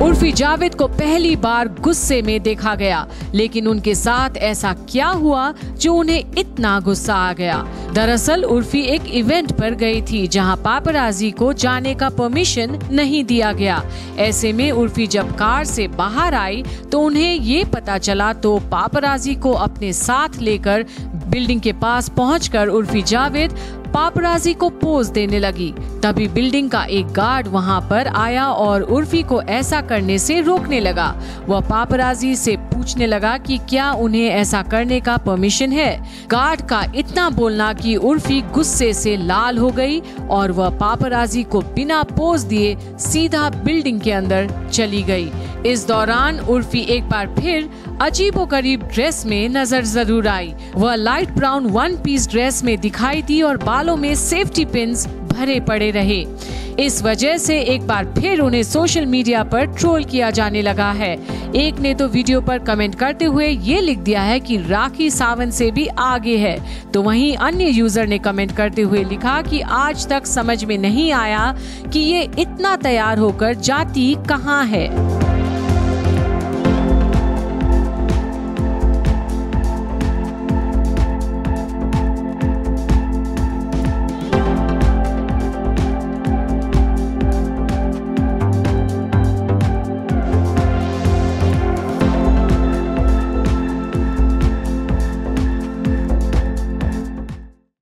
उर्फी जावेद को पहली बार गुस्से में देखा गया, लेकिन उनके साथ ऐसा क्या हुआ जो उन्हें इतना गुस्सा आ गया। दरअसल उर्फी एक इवेंट पर गई थी जहां पापराजी को जाने का परमिशन नहीं दिया गया। ऐसे में उर्फी जब कार से बाहर आई तो उन्हें ये पता चला, तो पापराजी को अपने साथ लेकर बिल्डिंग के पास पहुंचकर उर्फी जावेद पापराजी को पोज देने लगी। तभी बिल्डिंग का एक गार्ड वहां पर आया और उर्फी को ऐसा करने से रोकने लगा। वह पापराजी से पूछने लगा कि क्या उन्हें ऐसा करने का परमिशन है। गार्ड का इतना बोलना कि उर्फी गुस्से से लाल हो गई और वह पापराजी को बिना पोज दिए सीधा बिल्डिंग के अंदर चली गई। इस दौरान उर्फी एक बार फिर अजीबोगरीब ड्रेस में नजर जरूर आई। वह light brown one piece dress में दिखाई दी और बालों में सेफ्टी पिन्स भरे पड़े रहे। इस वजह से एक बार फिर उन्हें सोशल मीडिया पर ट्रोल किया जाने लगा है। एक ने तो वीडियो पर कमेंट करते हुए ये लिख दिया है कि राखी सावंत से भी आगे है, तो वहीं अन्य यूजर ने कमेंट करते हुए लिखा कि आज तक समझ में नहीं आया कि ये इतना तैयार होकर जाती कहाँ है।